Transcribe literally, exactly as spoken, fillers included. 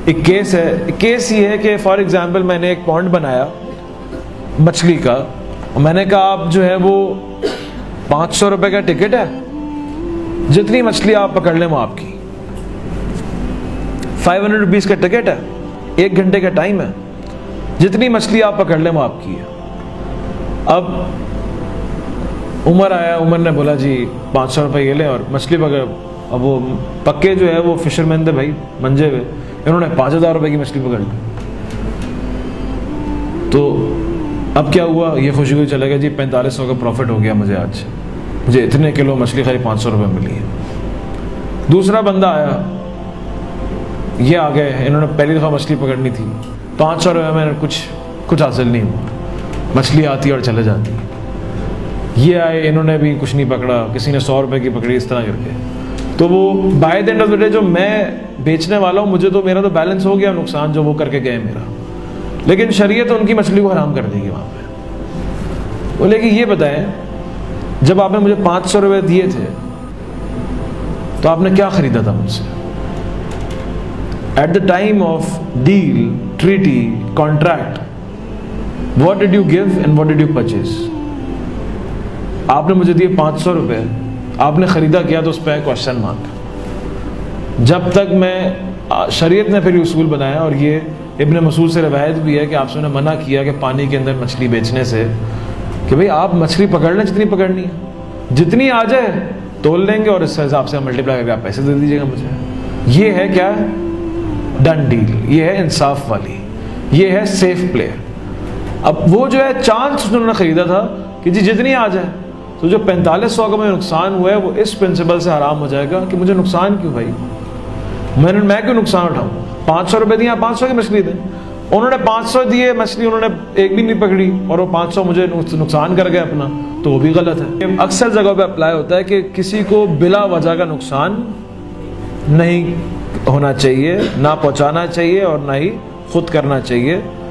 एक केस है। केस ये है कि फॉर एग्जांपल मैंने एक पॉन्ड बनाया मछली का, और मैंने कहा आप जो है वो पाँच सौ रुपये का टिकट है, जितनी मछली आप पकड़ लें वो आपकी। फाइव हंड्रेड रुपीज़ का टिकट है, एक घंटे का टाइम है, जितनी मछली आप पकड़ लें वो आपकी है। अब उमर आया, उमर ने बोला जी पाँच सौ रुपये ये लें और मछली पकड़। अब वो पक्के जो है वो फिशरमैन थे भाई, मंजे हुए, इन्होंने पाँच हज़ार रुपये की मछली पकड़ ली। तो अब क्या हुआ, ये खुशी हुई चला गया जी पैंतालीस सौ का प्रॉफिट हो गया मुझे, आज मुझे इतने किलो मछली खाली पाँच सौ रुपये मिली है। दूसरा बंदा आया, ये आ गए, इन्होंने पहली दफ़ा मछली पकड़नी थी, पाँच सौ रुपये में कुछ कुछ हासिल नहीं हुआ, मछली आती और चले जाती। ये आए, इन्होंने भी कुछ नहीं पकड़ा, किसी ने सौ रुपये की पकड़ी, इस तरह करके। तो वो by the end of the day जो मैं बेचने वाला हूँ, मुझे तो मेरा तो बैलेंस हो गया नुकसान जो वो करके गए मेरा, लेकिन शरीयत तो उनकी मछली को हराम कर देगी वहाँ पे। बोले कि ये बताएं, जब आपने मुझे पाँच सौ रुपये दिए थे तो आपने क्या खरीदा था मुझसे? At the time of deal, treaty, contract, what did you give and what did you purchase? आपने मुझे दिए पाँच सौ रुपये, आपने ख़रीदा किया तो उस पर क्वेश्चन मार्क। जब तक मैं, शरीयत ने फिर उसूल बनाया, और ये इब्न मसूद से रवायत भी है कि आपसे उन्हें मना किया कि पानी के अंदर मछली बेचने से, कि भाई आप मछली पकड़ लें जितनी पकड़नी है, जितनी आ जाए तोल लेंगे और इस हिसाब से मल्टीप्लाई करके आप पैसे दे दीजिएगा मुझे। ये है क्या? Done deal. ये है इंसाफ वाली, ये है सेफ प्लेयर। अब वो जो है चांस उन्होंने ख़रीदा था कि जी जितनी आ जाए, तो जो पैंतालीस सौ का मुझे नुकसान हुआ है वो इस प्रिंसिपल से हराम हो जाएगा कि मुझे नुकसान क्यों भाई, मैंने मैं क्यों नुकसान उठाऊँ? पाँच सौ रुपये दिए, पाँच सौ की मछली दें। उन्होंने पाँच सौ दिए मछली, उन्होंने एक भी नहीं पकड़ी और वो पाँच सौ मुझे नुकसान कर गए अपना, तो वो भी गलत है। अक्सर जगह पे अप्लाई होता है कि किसी को बिला वजह का नुकसान नहीं होना चाहिए, ना पहुँचाना चाहिए और ना ही खुद करना चाहिए।